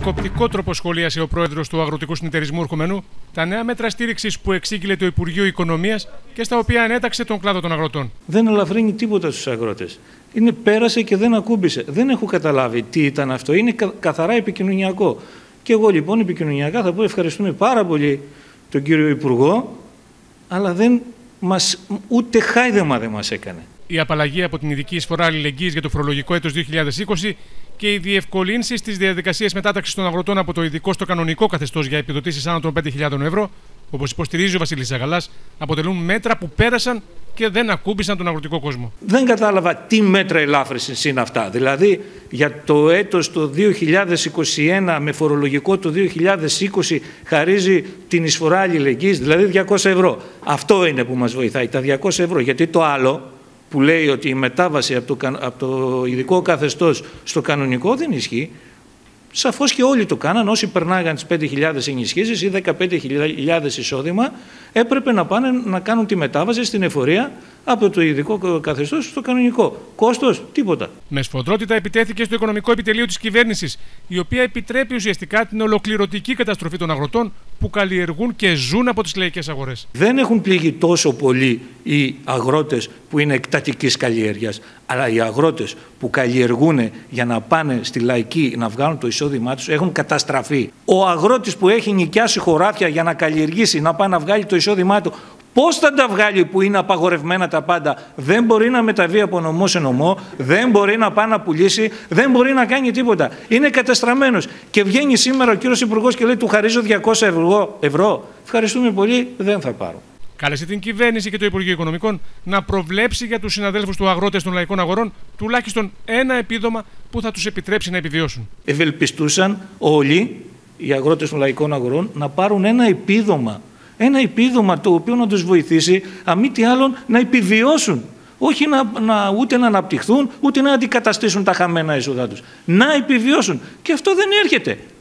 επικοπτικό τρόπο σχολίασε ο πρόεδρος του Αγροτικού Συνεταιρισμού Ορχομενού τα νέα μέτρα στήριξης που εξήγηλε το Υπουργείο Οικονομίας και στα οποία ανέταξε τον κλάδο των αγροτών. Δεν ελαφρύνει τίποτα στους αγρότες. Πέρασε και δεν ακούμπησε. Δεν έχω καταλάβει τι ήταν αυτό. Είναι καθαρά επικοινωνιακό. Και εγώ λοιπόν επικοινωνιακά θα πω ευχαριστούμε πάρα πολύ τον κύριο Υπουργό, αλλά ούτε χάιδεμα δεν μας έκανε. Η απαλλαγή από την ειδική εισφορά αλληλεγγύης για το φορολογικό έτος 2020 και οι διευκολύνσεις στις διαδικασίες μετάταξης των αγροτών από το ειδικό στο κανονικό καθεστώς για επιδοτήσεις άνω των 5.000 ευρώ, όπως υποστηρίζει ο Βασίλης Ζαγαλάς, αποτελούν μέτρα που πέρασαν και δεν ακούμπησαν τον αγροτικό κόσμο. Δεν κατάλαβα τι μέτρα ελάφρυνσης είναι αυτά. Δηλαδή για το έτος το 2021 με φορολογικό το 2020 χαρίζει την εισφορά αλληλεγγύης, δηλαδή 200 ευρώ. Αυτό είναι που μας βοηθάει, τα 200 ευρώ. Γιατί το άλλο που λέει ότι η μετάβαση από το ειδικό καθεστώς στο κανονικό δεν ισχύει. Σαφώς και όλοι το κάναν, όσοι περνάγαν τις 5.000 ενισχύσεις ή 15.000 εισόδημα, έπρεπε να πάνε να κάνουν τη μετάβαση στην εφορία από το ειδικό καθεστώς στο κανονικό. Κόστος, τίποτα. Με σφοδρότητα επιτέθηκε στο οικονομικό επιτελείο της κυβέρνησης, η οποία επιτρέπει ουσιαστικά την ολοκληρωτική καταστροφή των αγροτών που καλλιεργούν και ζουν από τις λαϊκές αγορές. Δεν έχουν πληγεί τόσο πολύ οι αγρότες που είναι εκτατικής καλλιέργειας, αλλά οι αγρότες που καλλιεργούν για να πάνε στη λαϊκή να βγάλουν το εισόδημά τους έχουν καταστραφεί. Ο αγρότης που έχει νοικιάσει χωράφια για να καλλιεργήσει, να πάει να βγάλει το εισόδημά του, πώς θα τα βγάλει που είναι απαγορευμένα τα πάντα? Δεν μπορεί να μεταβεί από νομό σε νομό, δεν μπορεί να πάει να πουλήσει, δεν μπορεί να κάνει τίποτα. Είναι καταστραμμένος. Και βγαίνει σήμερα ο κύριος Υπουργός και λέει του χαρίζω 200 ευρώ. Ευχαριστούμε πολύ, δεν θα πάρω. Κάλεσε την κυβέρνηση και το Υπουργείο Οικονομικών να προβλέψει για τους συναδέλφους του αγρότες των λαϊκών αγορών τουλάχιστον ένα επίδομα που θα τους επιτρέψει να επιβιώσουν. Ευελπιστούσαν όλοι οι αγρότες των λαϊκών αγορών να πάρουν ένα επίδομα. Ένα επίδομα το οποίο να τους βοηθήσει, αν μη τι άλλον, να επιβιώσουν. Όχι ούτε να αναπτυχθούν, ούτε να αντικαταστήσουν τα χαμένα έσοδα τους. Να επιβιώσουν. Και αυτό δεν έρχεται.